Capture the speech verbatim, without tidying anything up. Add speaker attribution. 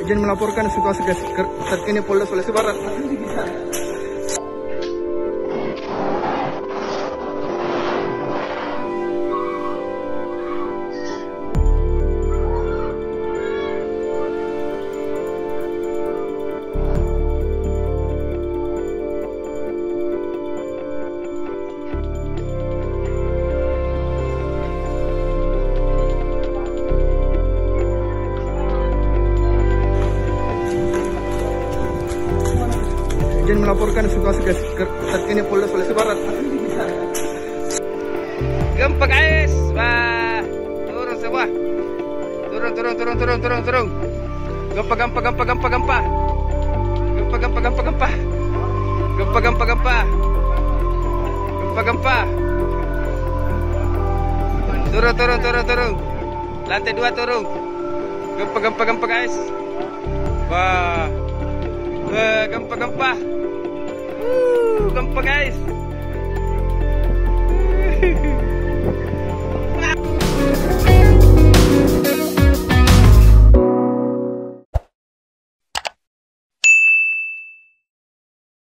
Speaker 1: Izin melaporkan situasi terkini Polda Sulawesi Barat. Izin melaporkan situasi terkini Polda Sulawesi Barat.
Speaker 2: Gempa guys, wah, turun semua, turun, turun, turun, turun, turun, turun. Gempa, gempa, gempa, gempa, gempa, gempa, gempa, gempa, gempa, gempa, gempa, gempa, gempa, gempa. Turun, turun, turun, turun. Lantai dua turun. Gempa, gempa, gempa guys. Wah, wah, gempa, gempa. Uh, gempa guys.